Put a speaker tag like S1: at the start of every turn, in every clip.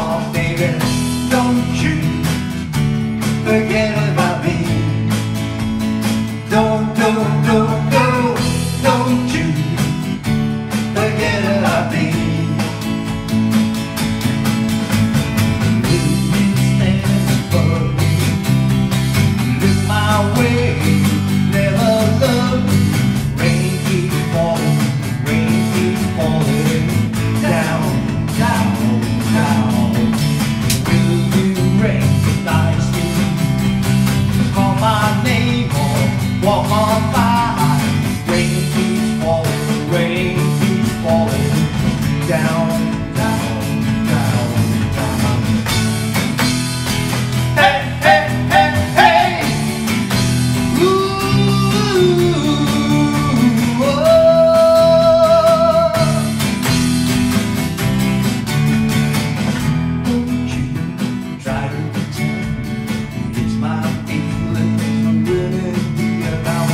S1: Oh, baby, don't you forget about me. Don't you forget about me. Will you stand for me? Look my way, never love me. Rain keeps falling down, down, down. Will you recognize me? Call my name or walk on by. Rain keeps falling down, down, down, down. Hey, hey, hey, hey! Ooh, oh. Don't you try to pretend it's my feelings really here now.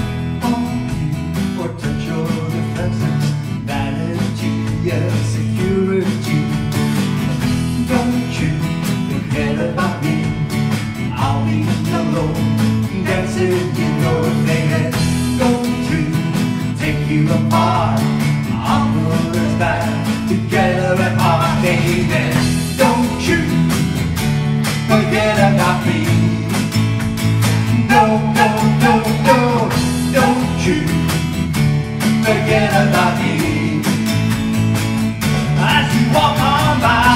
S1: Or touch your defenses, vanity, yes, security. Don't you forget about me. I'll be alone, dancing, you know it, baby. Don't you take you apart. I'll put us back together at heart, baby. Don't you forget about me. No, don't you forget about me. As you walk on by.